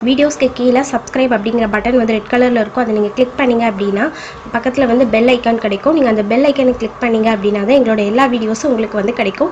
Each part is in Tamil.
வீடியோஸ்க்கு கீழே சப்ஸ்கிரைப் அப்படிங்கிற பட்டன் வந்து ரெட் கலரில் இருக்கும். அதை நீங்கள் கிளிக் பண்ணிங்க அப்படின்னா பக்கத்தில் வந்து பெல் ஐக்கான் கிடைக்கும். நீங்கள் அந்த பெல் ஐக்கானை கிளிக் பண்ணிங்க அப்படின்னா தான் எங்களோட எல்லா வீடியோஸும் உங்களுக்கு வந்து கிடைக்கும்.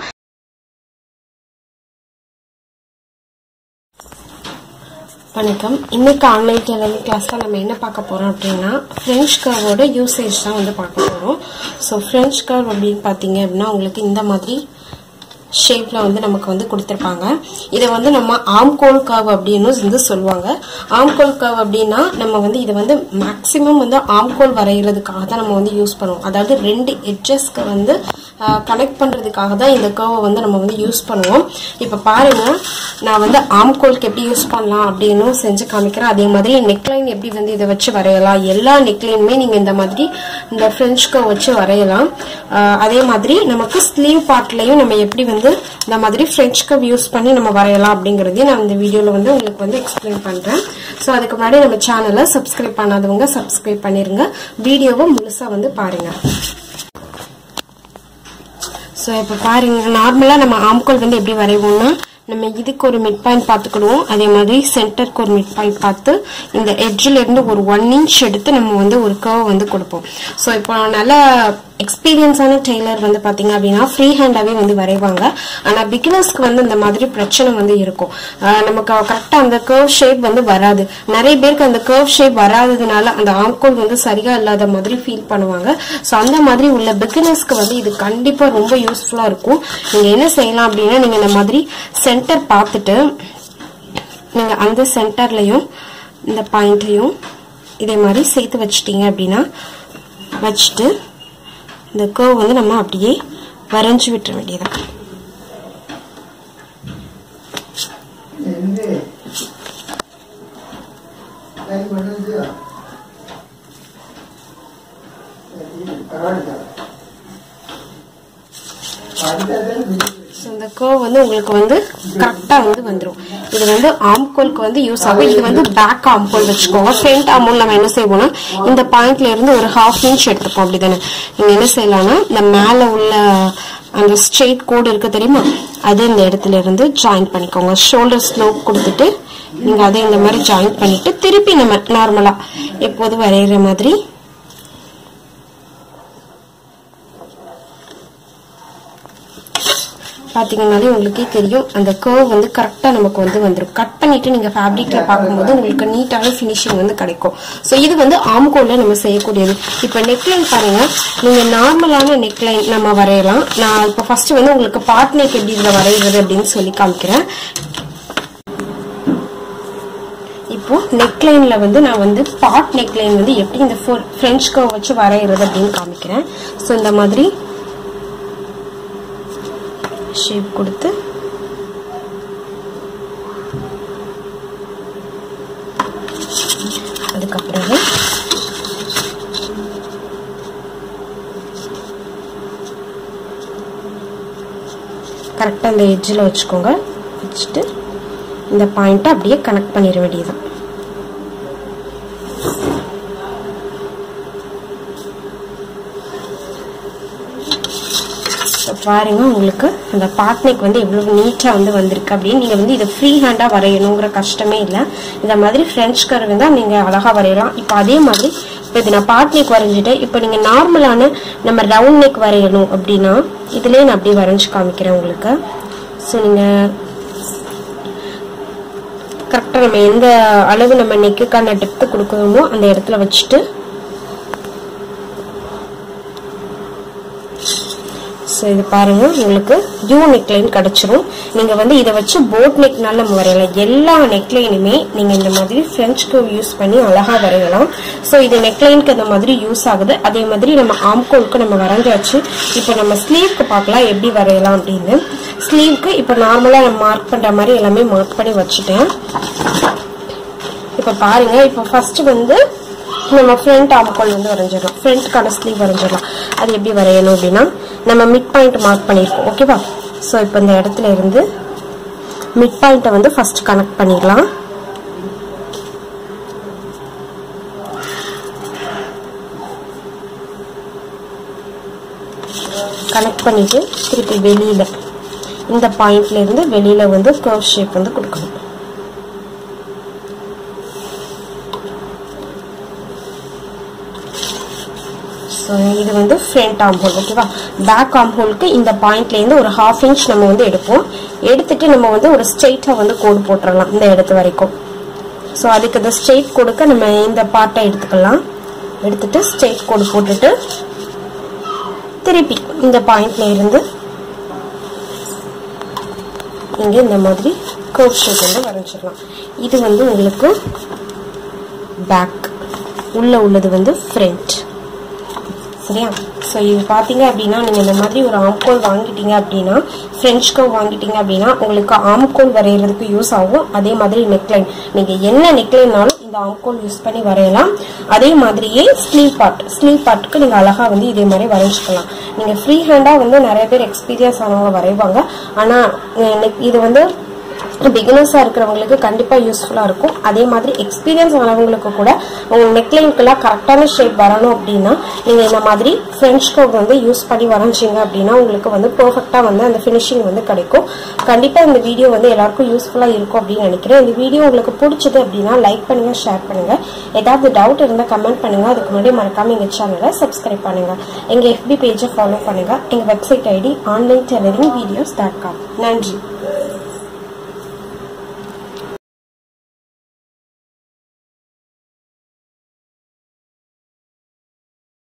வணக்கம். இன்னைக்கு ஆன்லைன் டெய்லரிங் கிளாஸில் நம்ம என்ன பார்க்க போகிறோம் அப்படின்னா ஃப்ரெஞ்ச் கர்வோட யூசேஜ் தான் வந்து பார்க்க போகிறோம். ஸோ ஃப்ரெஞ்ச் கர்வ் அப்படின்னு பார்த்தீங்க அப்படின்னா உங்களுக்கு இந்த மாதிரி ஷேப்ல வந்து நமக்கு வந்து கொடுத்துருப்பாங்க. இதை வந்து நம்ம ஆம்கோல் கர்வ் அப்படின்னு வந்து சொல்லுவாங்க. ஆம்கோல் கர்வ் அப்படின்னா நம்ம வந்து இதை வந்து மேக்சிமம் வந்து ஆம்கோல் வரைகிறதுக்காக தான் நம்ம வந்து யூஸ் பண்ணுவோம். அதாவது ரெண்டு எட்ஜஸ்க்கு வந்து கனெக்ட் பண்றதுக்காக தான் இந்த கர்வை வந்து நம்ம வந்து யூஸ் பண்ணுவோம். இப்ப பாருங்க, நான் வந்து ஆம்கோலுக்கு எப்படி யூஸ் பண்ணலாம் அப்படின்னு செஞ்சு காமிக்கிறேன். அதே மாதிரி நெக்லைன் எப்படி வந்து இதை வச்சு வரையலாம். எல்லா நெக்லைனுமே நீங்க இந்த மாதிரி இந்த ஃப்ரெஞ்ச் கர்வ் வச்சு வரையலாம். அதே மாதிரி நமக்கு ஸ்லீவ் பார்ட்லயும் நம்ம எப்படி வந்து இந்த மாதிரி ஃப்ரெஞ்ச் கர்வ் யூஸ் பண்ணி நம்ம வரையலாம் அப்படிங்கறதையும் நான் இந்த வீடியோல வந்து உங்களுக்கு வந்து எக்ஸ்பிளைன் பண்றேன். சோ அதுக்கு முன்னாடி நம்ம சேனலை சப்ஸ்கிரைப் பண்ணாதவங்க சப்ஸ்கிரைப் பண்ணிருங்க. வீடியோவை முழுசா வந்து பாருங்க. ஸோ இப்போ பாருங்க, நார்மலாக நம்ம ஆம்கோல் வந்து எப்படி வரைவோம்னா நம்ம இதுக்கு ஒரு மிட் பாயிண்ட் பார்த்துக்கிடுவோம். அதே மாதிரி சென்டருக்கு ஒரு மிட் பாயிண்ட் பார்த்து இந்த எட்ஜில் இருந்து ஒரு 1 inch எடுத்து நம்ம வந்து ஒரு கர்வ் வந்து கொடுப்போம். ஸோ இப்போ நல்லா எக்ஸ்பீரியன்ஸான டெய்லர் வந்து பாத்தீங்க அப்படின்னா ஃப்ரீ ஹேண்டாவே வந்து வரைவாங்க. ஆனா பிகினர்ஸ்க்கு வந்து இந்த மாதிரி பிரச்சனை வந்து இருக்கும். நமக்கு கரெக்டா அந்த கர்வ் ஷேப் வந்து வராது. நிறைய பேருக்கு அந்த கர்வ் ஷேப் வராததுனால அந்த ஆம்கோல் வந்து சரியா இல்லாத மாதிரி ஃபீல் பண்ணுவாங்க. ஸோ அந்த மாதிரி உள்ள பிகினர்ஸ்க்கு வந்து இது கண்டிப்பா ரொம்ப யூஸ்ஃபுல்லா இருக்கும். நீங்க என்ன செய்யலாம் அப்படின்னா, நீங்க இந்த மாதிரி சென்டர் பார்த்துட்டு நீங்க அந்த சென்டர்லயும் இந்த பாயிண்ட்லயும் இதே மாதிரி சேர்த்து வச்சிட்டீங்க அப்படின்னா வச்சுட்டு இந்த கர்வ் வந்து நம்ம அப்படியே வரைஞ்சு விட்டுற வேண்டியதான். இந்த கர்வ் வந்து உங்களுக்கு வந்து கரெக்டா வந்து வந்துடும். இது வந்து ஆம்கோலுக்கு வந்து யூஸ் ஆகும். இது வந்து பேக் ஆம்கோல் வச்சுக்கோங்க. ஃப்ரண்ட் ஆம்கோல் நம்ம என்ன செய்வோம்னா இந்த பாயிண்ட்ல இருந்து ஒரு 1/2 inch எடுத்துப்போம். அப்படிதானே நீங்க என்ன செய்யலாம்னா இந்த மேல உள்ள அந்த ஸ்ட்ரெயிட் கோடு இருக்கு தெரியுமா, அது இந்த இடத்துல இருந்து ஜாயின் பண்ணிக்கோங்க. ஷோல்டர் ஸ்லோப் கொடுத்துட்டு நீங்க அதை இந்த மாதிரி ஜாயின் பண்ணிட்டு திருப்பி நம்ம நார்மலா எப்போது வரைகிற மாதிரி பாத்தீங்கன்னாலே உங்களுக்கே தெரியும் அந்த கர்வ் வந்து கரெக்டா நமக்கு வந்து வந்துடும். கட் பண்ணிட்டு நீங்க ஃபேப்ரிக்ல பார்க்கும்போது உங்களுக்கு நீட்டான ஃபினிஷிங் வந்து கிடைக்கும். ஸோ இது வந்து ஆம்கோல்ல நம்ம செய்யக்கூடியது. இப்ப நெக்லைன் பாருங்க, நீங்க நார்மலான நெக்லைன் நம்ம வரையலாம். நான் இப்ப ஃபர்ஸ்ட் வந்து உங்களுக்கு பார்ட் நெக் எப்படி இதுல வரைகிறது அப்படின்னு சொல்லி காமிக்கிறேன். இப்போ நெக்லைன்ல வந்து நான் வந்து பார்ட் நெக்லைன் வந்து எப்படி இந்த ஃப்ரெஞ்ச் கர்வ் வச்சு வரைகிறது அப்படின்னு காமிக்கிறேன். ஸோ இந்த மாதிரி ஷேப் கொடுத்து அதுக்கப்புறம் கரெக்டா அந்த எட்ஜில் வச்சுக்கோங்க. வச்சுட்டு இந்த பாயிண்ட் அப்படியே கனெக்ட் பண்ணிட வேண்டியது. பாருங்க, உங்களுக்கு அந்த பார்ட்னெக் வந்து எவ்வளவு நீட்டா வந்து வந்திருக்கு அப்படின்னு. நீங்க வந்து இதை ஃப்ரீ ஹேண்டா வரையணுங்கிற கஷ்டமே இல்லை. இந்த மாதிரி ஃப்ரெஞ்ச் கர்வ் தான் நீங்க அழகா வரையலாம். இப்போ அதே மாதிரி இப்போ இது நான் பார்ட்னெக் வரைஞ்சிட்டேன். இப்போ நீங்க நார்மலான நம்ம ரவுண்ட் நெக் வரையணும் அப்படின்னா இதுலயே நான் அப்படியே வரைஞ்சு காமிக்கிறேன் உங்களுக்கு. ஸோ நீங்க கரெக்டா நம்ம எந்த அளவு நம்ம நெக்குக்கான டெப்த் கொடுக்கணுமோ அந்த இடத்துல வச்சுட்டு இது பாருங்க, உங்களுக்கு யூ நெக்லைன் கிடைச்சிரும். நீங்க வந்து இதை வச்சு போட் நெக்னால நம்ம வரையலாம். எல்லா நெக்லைனுமே நீங்க இந்த மாதிரி ஃப்ரெஞ்ச் கர்வ் யூஸ் பண்ணி அழகா வரையலாம். ஸோ இது நெக்லைனுக்கு இந்த மாதிரி யூஸ் ஆகுது. அதே மாதிரி நம்ம ஆம்கோலுக்கு நம்ம வரைஞ்சாச்சு. இப்போ நம்ம ஸ்லீவ்க்கு பார்க்கலாம் எப்படி வரையலாம் அப்படின்னு. ஸ்லீவ்க்கு இப்போ நார்மலா நம்ம மார்க் பண்ற மாதிரி எல்லாமே மார்க் பண்ணி வச்சுட்டேன். இப்போ பாருங்க, இப்போ ஃபர்ஸ்ட் வந்து நம்ம ஃப்ரண்ட் ஆம்கோல் வந்து வரைஞ்சிடலாம். ஃப்ரண்ட்கான ஸ்லீவ் வரைஞ்சிடலாம். அது எப்படி வரையணும் அப்படின்னா நம்ம மிட் பாயிண்ட் மார்க் பண்ணிருக்கோம். ஓகேவா? ஸோ இப்போ இந்த இடத்துல இருந்து மிட் பாயிண்ட்டை வந்து ஃபர்ஸ்ட் கனெக்ட் பண்ணிடலாம். கனெக்ட் பண்ணிட்டு திருப்பி வெளியில இந்த பாயிண்ட்ல இருந்து வெளியில வந்து கர்வ் ஷேப் வந்து கொடுக்கணும். இது வந்து ஃப்ரண்ட் ஆர்ம் ஹோல். ஓகேவா? பேக் ஆர்ம் ஹோலுக்கு இந்த பாயிண்ட்ல இருந்து ஒரு 1/2 இன்ச் நம்ம வந்து எடுப்போம். எடுத்துட்டு நம்ம வந்து ஒரு ஸ்ட்ரெயிட்டா வந்து கோடு போட்டுறலாம் இந்த இடத்து வரைக்கும். ஸோ அதுக்கு இந்த ஸ்ட்ரெயிட் கோடுக்கு நம்ம இந்த பார்ட்டை எடுத்துக்கலாம். எடுத்துட்டு ஸ்ட்ரெயிட் கோடு போட்டுட்டு திருப்பி இந்த பாயிண்ட்ல இருந்து இங்க இந்த மாதிரி கர்வ் ஷேப் வந்து வரைஞ்சிடலாம். இது வந்து உங்களுக்கு பேக், உள்ள உள்ளது வந்து ஃப்ரண்ட். சரியா? ஸோ இது பார்த்தீங்க அப்படின்னா நீங்கள் இந்த மாதிரி ஒரு ஆம்கோல் வாங்கிட்டீங்க அப்படின்னா, ஃப்ரெஞ்ச் கர்வ் வாங்கிட்டீங்க அப்படின்னா உங்களுக்கு ஆம்கோல் வரைகிறதுக்கு யூஸ் ஆகும். அதே மாதிரி நெக்லைன், நீங்கள் என்ன நெக்லைன்னாலும் இந்த ஆம்கோல் யூஸ் பண்ணி வரையலாம். அதே மாதிரியே ஸ்லீவ் பார்ட்டுக்கு நீங்கள் அழகாக வந்து இதே மாதிரி வரைஞ்சிக்கலாம். நீங்கள் ஃப்ரீ ஹேண்டாக வந்து நிறைய பேர் எக்ஸ்பீரியன்ஸ் ஆனவங்க வரைவாங்க. ஆனால் இது வந்து பிகினர்ஸா இருக்கிறவங்களுக்கு கண்டிப்பா யூஸ்ஃபுல்லா இருக்கும். அதே மாதிரி எக்ஸ்பீரியன்ஸ் ஆனவங்களுக்கு கூட உங்க நெக்லைனுக்குலாம் கரெக்டான ஷேப் வரணும் அப்படின்னா நீங்க இந்த மாதிரி ஃப்ரெஞ்ச் கர்வ் வந்து யூஸ் பண்ணி வரைஞ்சிங்க அப்படின்னா உங்களுக்கு வந்து பெர்ஃபெக்ட்டா வந்து அந்த ஃபினிஷிங் வந்து கிடைக்கும். கண்டிப்பா இந்த வீடியோ வந்து எல்லாருக்கும் யூஸ்ஃபுல்லா இருக்கும் அப்படின்னு நினைக்கிறேன். இந்த வீடியோ உங்களுக்கு பிடிச்சது அப்படின்னா லைக் பண்ணுங்க, ஷேர் பண்ணுங்க. ஏதாவது டவுட் இருந்தால் கமெண்ட் பண்ணுங்க. அதுக்கு முன்னாடி மறக்காம எங்க சேனலை சப்ஸ்கிரைப் பண்ணுங்க. எங்க FB பேஜை ஃபாலோ பண்ணுங்க. எங்க வெப்சைட் ஐடி onlinetailoringvideos.com. நன்றி.